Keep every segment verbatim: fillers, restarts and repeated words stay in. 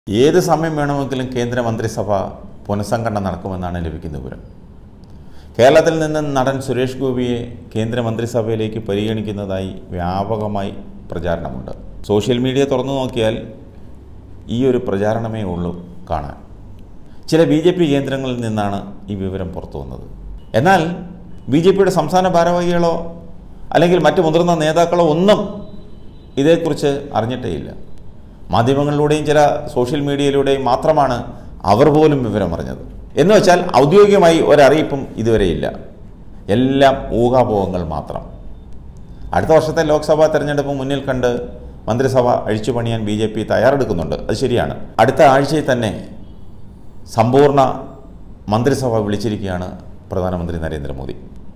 ഏത് സമയം വേണമെങ്കിലും കേന്ദ്രമന്ത്രിസഭ പുനഃസംഘടന നടക്കുമെന്നാണ് ലഭിക്കുന്ന വിവരം. കേരളത്തിൽ നിന്ന് നടൻ സുരേഷ് ഗോപിയെ കേന്ദ്രമന്ത്രിസഭയിലേക്ക് പരിഗണിക്കുന്നതായി വ്യാപകമായി പ്രചാരണമുണ്ട്. സോഷ്യൽ മീഡിയ തുറന്നു നോക്കിയാൽ ഈ ഒരു പ്രചാരണമേ ഉള്ളൂ കാണാൻ. ചില ബി ജെ പി കേന്ദ്രങ്ങളിൽ നിന്നാണ് ഈ വിവരം പുറത്തു വന്നത്. എന്നാൽ ബി ജെ പിയുടെ സംസ്ഥാന ഭാരവാഹികളോ അല്ലെങ്കിൽ മറ്റ് മുതിർന്ന നേതാക്കളോ ഒന്നും ഇതേക്കുറിച്ച് അറിഞ്ഞിട്ടേയില്ല. മാധ്യമങ്ങളിലൂടെയും ചില സോഷ്യൽ മീഡിയയിലൂടെയും മാത്രമാണ് അവർ പോലും വിവരം അറിഞ്ഞത്. എന്ന് വെച്ചാൽ ഔദ്യോഗികമായി ഒരറിയിപ്പും ഇതുവരെയില്ല. എല്ലാം ഊഹാപോഹങ്ങൾ മാത്രം. അടുത്ത വർഷത്തെ ലോക്സഭാ തെരഞ്ഞെടുപ്പ് മുന്നിൽ കണ്ട് മന്ത്രിസഭ അഴിച്ചുപണിയാൻ ബി ജെ പി തയ്യാറെടുക്കുന്നുണ്ട്. അത് ശരിയാണ്. അടുത്ത ആഴ്ചയിൽ തന്നെ സമ്പൂർണ്ണ മന്ത്രിസഭ വിളിച്ചിരിക്കുകയാണ് പ്രധാനമന്ത്രി നരേന്ദ്രമോദി.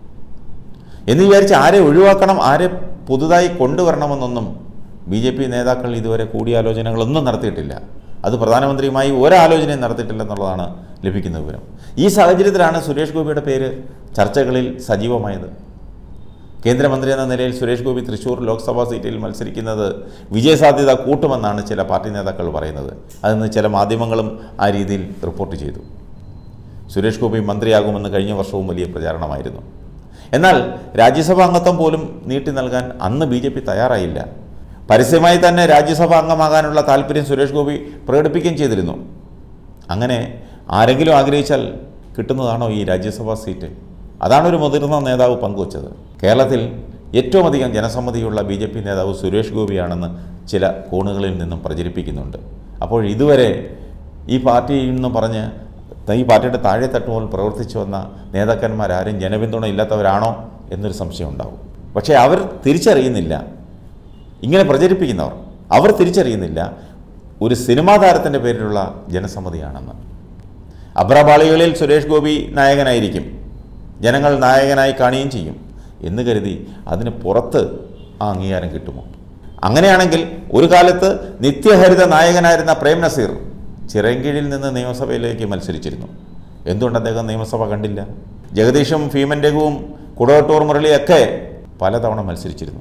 എന്ന് വിചാരിച്ച് ആരെ ഒഴിവാക്കണം, ആരെ പുതുതായി കൊണ്ടുവരണമെന്നൊന്നും ബി ജെ പി നേതാക്കൾ ഇതുവരെ കൂടിയാലോചനകളൊന്നും നടത്തിയിട്ടില്ല. അത് പ്രധാനമന്ത്രിയുമായി ഒരാലോചനയും നടത്തിയിട്ടില്ലെന്നുള്ളതാണ് ലഭിക്കുന്ന വിവരം. ഈ സാഹചര്യത്തിലാണ് സുരേഷ് ഗോപിയുടെ പേര് ചർച്ചകളിൽ സജീവമായത്. കേന്ദ്രമന്ത്രി എന്ന നിലയിൽ സുരേഷ് ഗോപി തൃശ്ശൂർ ലോക്സഭാ സീറ്റിൽ മത്സരിക്കുന്നത് വിജയസാധ്യത കൂട്ടുമെന്നാണ് ചില പാർട്ടി നേതാക്കൾ പറയുന്നത്. അതിന് ചില മാധ്യമങ്ങളും ആ രീതിയിൽ റിപ്പോർട്ട് ചെയ്തു. സുരേഷ് ഗോപി മന്ത്രിയാകുമെന്ന് കഴിഞ്ഞ വർഷവും വലിയ പ്രചാരണമായിരുന്നു. എന്നാൽ രാജ്യസഭാ അംഗത്വം പോലും നീട്ടി നൽകാൻ അന്ന് ബി ജെ പി തയ്യാറായില്ല. പരസ്യമായി തന്നെ രാജ്യസഭാ അംഗമാകാനുള്ള താല്പര്യം സുരേഷ് ഗോപി പ്രകടിപ്പിക്കുകയും ചെയ്തിരുന്നു. അങ്ങനെ ആരെങ്കിലും ആഗ്രഹിച്ചാൽ കിട്ടുന്നതാണോ ഈ രാജ്യസഭാ സീറ്റ്? അതാണ് ഒരു മുതിർന്ന നേതാവ് പങ്കുവച്ചത്. കേരളത്തിൽ ഏറ്റവും അധികം ജനസമ്മതിയുള്ള ബി ജെ പി നേതാവ് സുരേഷ് ഗോപിയാണെന്ന് ചില കോണുകളിൽ നിന്നും പ്രചരിപ്പിക്കുന്നുണ്ട്. അപ്പോൾ ഇതുവരെ ഈ പാർട്ടിയിൽ നിന്ന് പറഞ്ഞ് ഈ പാർട്ടിയുടെ താഴെ തട്ടുമ്പോൾ പ്രവർത്തിച്ചു വന്ന നേതാക്കന്മാരാരും ജനപിന്തുണ ഇല്ലാത്തവരാണോ എന്നൊരു സംശയം ഉണ്ടാവും. പക്ഷേ അവർ തിരിച്ചറിയുന്നില്ല, ഇങ്ങനെ പ്രചരിപ്പിക്കുന്നവർ അവർ തിരിച്ചറിയുന്നില്ല ഒരു സിനിമാ താരത്തിൻ്റെ പേരിലുള്ള ജനസമ്മതിയാണെന്ന്. അഭ്രപാളികളിൽ സുരേഷ് ഗോപി നായകനായിരിക്കും, ജനങ്ങൾ നായകനായി കാണുകയും ചെയ്യും എന്ന് കരുതി അതിന് പുറത്ത് ആ അംഗീകാരം കിട്ടുമോ? അങ്ങനെയാണെങ്കിൽ ഒരു കാലത്ത് നിത്യഹരിത നായകനായിരുന്ന പ്രേം നസീർ ചിറയൻകീഴിൽ നിന്ന് നിയമസഭയിലേക്ക് മത്സരിച്ചിരുന്നു. എന്തുകൊണ്ട് അദ്ദേഹം നിയമസഭ കണ്ടില്ല? ജഗദീഷും ഭീമൻ രഘുവും കുടവട്ടൂർ മുരളിയൊക്കെ പലതവണ മത്സരിച്ചിരുന്നു.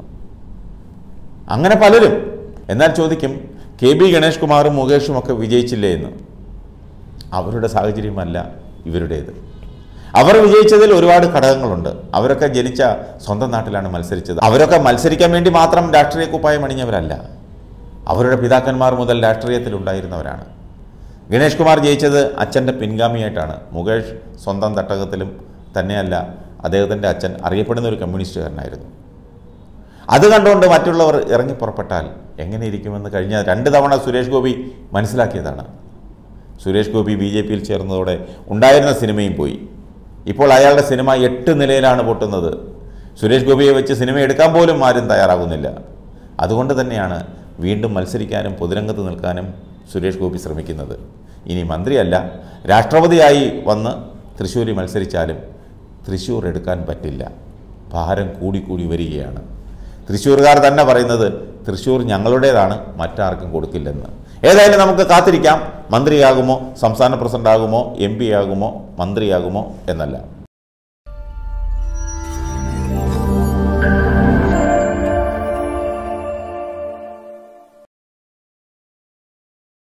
അങ്ങനെ പലരും. എന്നാൽ ചോദിക്കും, കെ ബി ഗണേഷ് കുമാറും മുകേഷും ഒക്കെ വിജയിച്ചില്ലേ എന്ന്. അവരുടെ സാഹചര്യമല്ല ഇവരുടേത്. അവർ വിജയിച്ചതിൽ ഒരുപാട് ഘടകങ്ങളുണ്ട്. അവരൊക്കെ ജനിച്ച സ്വന്തം നാട്ടിലാണ് മത്സരിച്ചത്. അവരൊക്കെ മത്സരിക്കാൻ വേണ്ടി മാത്രം രാഷ്ട്രീയ കുപ്പായം അണിഞ്ഞവരല്ല. അവരുടെ പിതാക്കന്മാർ മുതൽ രാഷ്ട്രീയത്തിലുണ്ടായിരുന്നവരാണ്. ഗണേഷ് കുമാർ ജയിച്ചത് അച്ഛൻ്റെ പിൻഗാമിയായിട്ടാണ്. മുകേഷ് സ്വന്തം തട്ടകത്തിലും തന്നെയല്ല, അദ്ദേഹത്തിൻ്റെ അച്ഛൻ അറിയപ്പെടുന്ന ഒരു കമ്മ്യൂണിസ്റ്റുകാരനായിരുന്നു. അത് കണ്ടുകൊണ്ട് മറ്റുള്ളവർ ഇറങ്ങി പുറപ്പെട്ടാൽ എങ്ങനെ ഇരിക്കുമെന്ന് കഴിഞ്ഞ രണ്ട് തവണ സുരേഷ് ഗോപി മനസ്സിലാക്കിയതാണ്. സുരേഷ് ഗോപി ബി ജെ പിയിൽ ചേർന്നതോടെ ഉണ്ടായിരുന്ന സിനിമയും പോയി. ഇപ്പോൾ അയാളുടെ സിനിമ എട്ട് നിലയിലാണ് പൊട്ടുന്നത്. സുരേഷ് ഗോപിയെ വെച്ച് സിനിമ എടുക്കാൻ പോലും ആരും തയ്യാറാകുന്നില്ല. അതുകൊണ്ട് തന്നെയാണ് വീണ്ടും മത്സരിക്കാനും പൊതുരംഗത്ത് നിൽക്കാനും സുരേഷ് ഗോപി ശ്രമിക്കുന്നത്. ഇനി മന്ത്രിയല്ല, രാഷ്ട്രപതിയായി വന്ന് തൃശ്ശൂരിൽ മത്സരിച്ചാലും തൃശ്ശൂർ എടുക്കാൻ പറ്റില്ല. ഭാരം കൂടിക്കൂടി വരികയാണ്. തൃശ്ശൂർകാർ തന്നെ പറയുന്നത് തൃശ്ശൂർ ഞങ്ങളുടേതാണ്, മറ്റാർക്കും കൊടുക്കില്ലെന്ന്. ഏതായാലും നമുക്ക് കാത്തിരിക്കാം. മന്ത്രിയാകുമോ, സംസ്ഥാന പ്രസിഡന്റ് ആകുമോ, എം പി ആകുമോ, മന്ത്രിയാകുമോ എന്നല്ല.